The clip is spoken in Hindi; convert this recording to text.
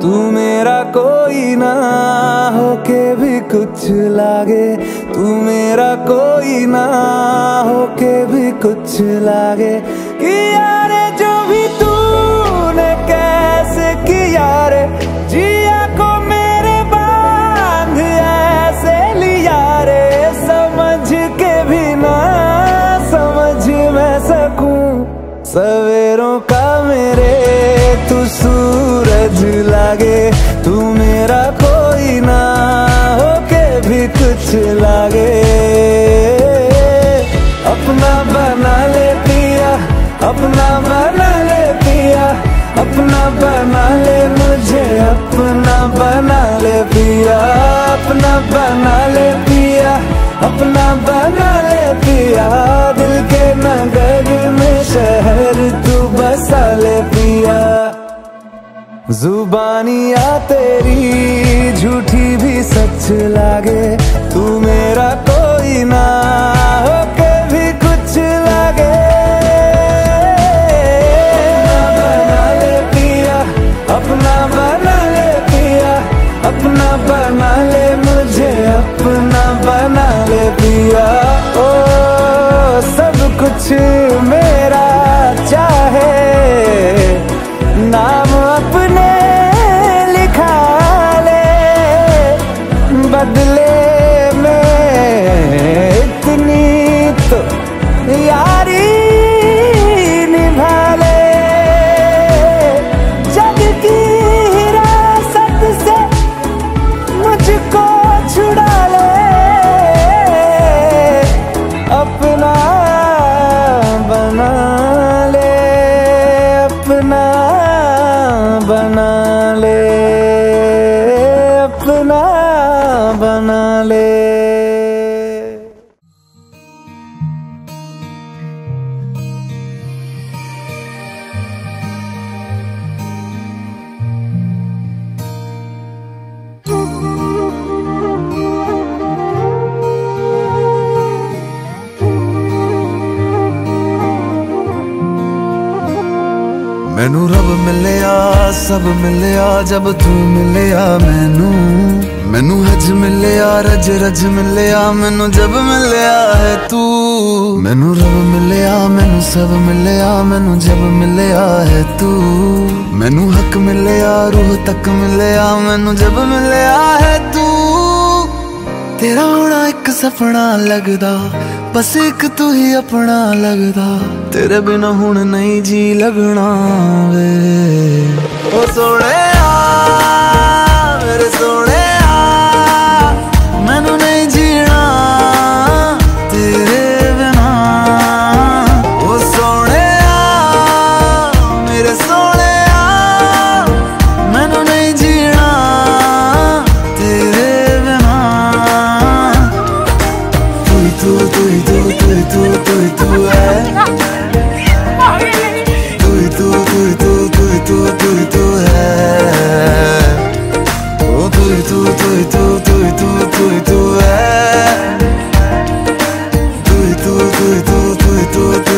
तू मेरा कोई ना होके भी कुछ लागे, तू मेरा कोई ना होके भी कुछ लागे। कि यारे जो भी तूने कैसे किया रे, जिया को मेरे बांध ऐसे लिया रे, समझ के भी ना समझ मैं सकूं सवेरों का मेरे तू सूरज लागे, तू मेरा कोई ना होके भी कुछ लागे। अपना बना ले पिया, अपना बना ले पिया, अपना बना ले मुझे, अपना बना ले पिया, अपना बना ले पिया, अपना बना ले पिया। दिल के नगर में शहर तू बसा ले पिया। जुबानियाँ तेरी झूठी भी सच लागे, तू मेरा कोई ना होके भी कुछ लागे। अपना बना ले पिया, अपना बना ले मुझे, अपना बना ले पिया। ओ सब कुछ मेरा चाहे, नाम अपने लिखा ले, बदले में इतनी तो यारी निभा ले। जग की हिरासत से मुझको छुड़ा ले, अपना बना ले, अपना बना ले, अपना बना ले। मैनू रब मिलिया, सब मिलिया जब तू मिलिया मैनू। मैनू हज मिलिया, रज रज मिलिया मैनू जब मिलिया है तू। मैनू रब मिलिया, मैनू सब मिलिया मैनू जब मिलिया है तू। मैनू हक मिलिया, रूह तक मिलिया मैनू जब मिलिया है तू। तेरा होना एक सपना लगदा, बस एक तू ही अपना लगदा। तेरे बिना हुण नहीं जी लगना वे। ओ सोहणिया मेरे सोहणिया, मैनू नहीं जीना तेरे बिना। ओ सोहणिया मेरे सोहणिया, मैनू नहीं जीना तेरे बिना। तू ही तू, तू ही तू, तू ही तू, तू ही तू है। तू ही तू, तू ही तू, तू ही तू, तू ही तू है। ओ तू ही तू, तू ही तू, तू ही तू, तू ही तू है। तू ही तू, तू ही तू, तू ही तू।